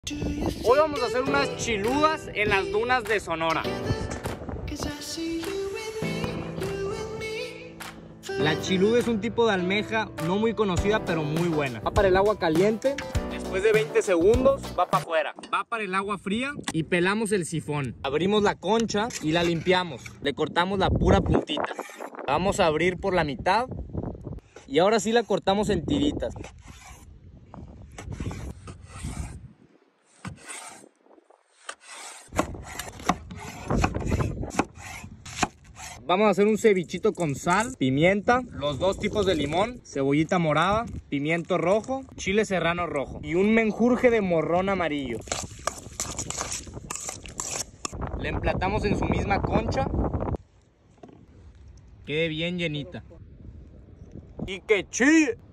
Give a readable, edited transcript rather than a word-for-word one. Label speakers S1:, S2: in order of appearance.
S1: Hoy vamos a hacer unas chiludas en las dunas de Sonora. La chiluda es un tipo de almeja no muy conocida, pero muy buena. Va para el agua caliente, después de 20 segundos va para afuera. Va para el agua fría y pelamos el sifón. Abrimos la concha y la limpiamos. Le cortamos la pura puntita. La vamos a abrir por la mitad y ahora sí la cortamos en tiritas. Vamos a hacer un cevichito con sal, pimienta, los dos tipos de limón, cebollita morada, pimiento rojo, chile serrano rojo y un menjurje de morrón amarillo. Le emplatamos en su misma concha. Quede bien llenita. ¡Y que chille!